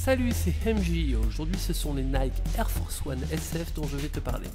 Salut, c'est MJ. Aujourd'hui, ce sont les Nike Air Force One SF dont je vais te parler.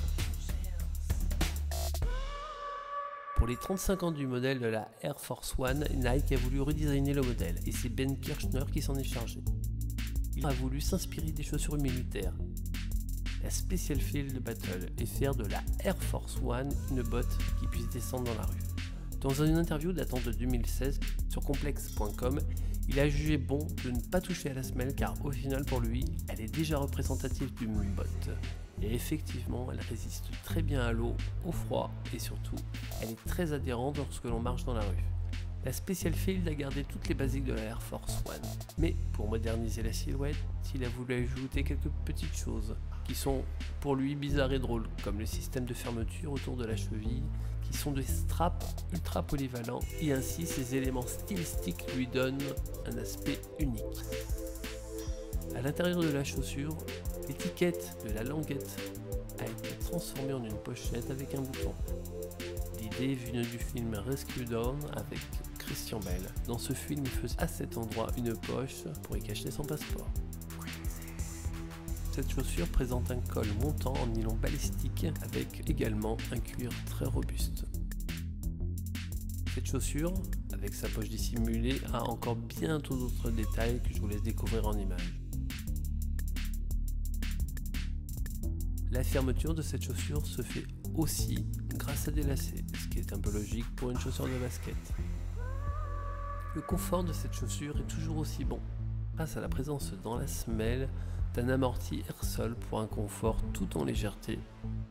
Pour les 35 ans du modèle de la Air Force One, Nike a voulu redesigner le modèle et c'est Ben Kirchner qui s'en est chargé. Il a voulu s'inspirer des chaussures militaires. La Special Field Battle et faire de la Air Force One une botte qui puisse descendre dans la rue. Dans une interview datant de 2016 sur complex.com, il a jugé bon de ne pas toucher à la semelle car au final pour lui, elle est déjà représentative d'une botte. Et effectivement, elle résiste très bien à l'eau, au froid et surtout, elle est très adhérente lorsque l'on marche dans la rue. La Special Field a gardé toutes les basiques de la Air Force One, mais pour moderniser la silhouette, il a voulu ajouter quelques petites choses qui sont pour lui bizarres et drôles, comme le système de fermeture autour de la cheville, qui sont des straps ultra polyvalents, et ainsi ces éléments stylistiques lui donnent un aspect unique. À l'intérieur de la chaussure, l'étiquette de la languette a été transformée en une pochette avec un bouton. L'idée vient du film Rescue Dawn avec Christian Bale. Dans ce film, il faisait à cet endroit une poche pour y cacher son passeport. Cette chaussure présente un col montant en nylon balistique avec également un cuir très robuste. Cette chaussure, avec sa poche dissimulée, a encore bien d'autres détails que je vous laisse découvrir en images. La fermeture de cette chaussure se fait aussi grâce à des lacets, ce qui est un peu logique pour une chaussure de basket. Le confort de cette chaussure est toujours aussi bon, grâce à la présence dans la semelle d'un amorti air-sol pour un confort tout en légèreté.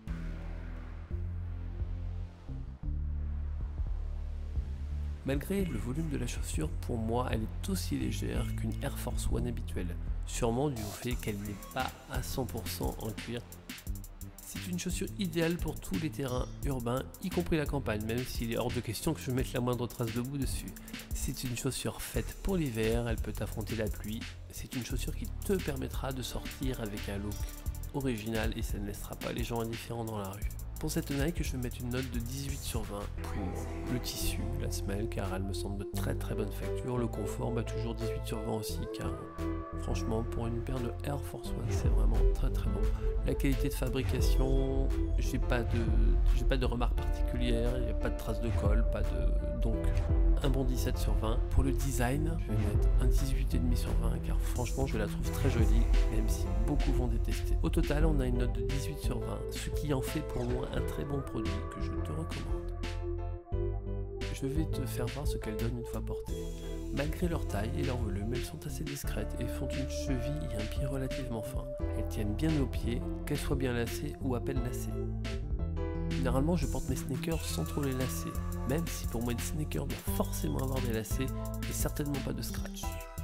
Malgré le volume de la chaussure, pour moi, elle est aussi légère qu'une Air Force One habituelle, sûrement dû au fait qu'elle n'est pas à 100% en cuir. C'est une chaussure idéale pour tous les terrains urbains, y compris la campagne, même s'il est hors de question que je mette la moindre trace de boue dessus. C'est une chaussure faite pour l'hiver, elle peut affronter la pluie. C'est une chaussure qui te permettra de sortir avec un look original et ça ne laissera pas les gens indifférents dans la rue. Pour cette Nike, je vais mettre une note de 18 sur 20 pour le tissu, la semelle, car elle me semble de très bonne facture. Le confort, toujours 18 sur 20 aussi, car franchement, pour une paire de Air Force One, c'est vraiment très bon. La qualité de fabrication, j'ai pas de remarques particulières, il n'y a pas de traces de colle, donc un bon 17 sur 20. Pour le design, je vais mettre un 18,5 sur 20, car franchement, je la trouve très jolie, même si beaucoup vont détester. Au total, on a une note de 18 sur 20, ce qui en fait pour moi un très bon produit que je te recommande. Je vais te faire voir ce qu'elles donnent une fois portées. Malgré leur taille et leur volume, elles sont assez discrètes et font une cheville et un pied relativement fins. Elles tiennent bien aux pieds, qu'elles soient bien lacées ou à peine lacées. Généralement, je porte mes sneakers sans trop les lacer, même si pour moi une sneaker doit forcément avoir des lacets et certainement pas de scratch.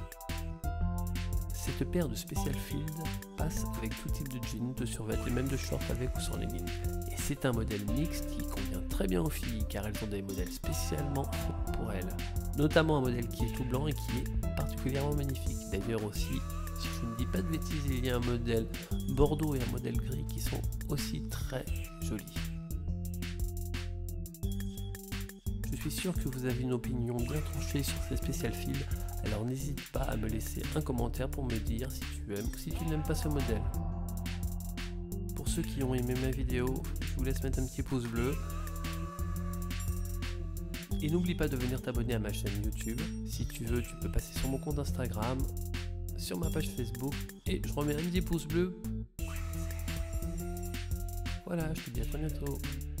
Cette paire de Special Field passe avec tout type de jeans, de survêtements et même de shorts avec ou sans leggings. Et c'est un modèle mixte qui convient très bien aux filles car elles ont des modèles spécialement faits pour elles. Notamment un modèle qui est tout blanc et qui est particulièrement magnifique. D'ailleurs aussi, si je ne dis pas de bêtises, il y a un modèle bordeaux et un modèle gris qui sont aussi très jolis. Je suis sûr que vous avez une opinion bien tranchée sur ces Special Field, alors n'hésite pas à me laisser un commentaire pour me dire si tu aimes ou si tu n'aimes pas ce modèle. Pour ceux qui ont aimé ma vidéo, je vous laisse mettre un petit pouce bleu. Et n'oublie pas de venir t'abonner à ma chaîne YouTube. Si tu veux, tu peux passer sur mon compte Instagram, sur ma page Facebook, et je remets un petit pouce bleu. Voilà, je te dis à très bientôt.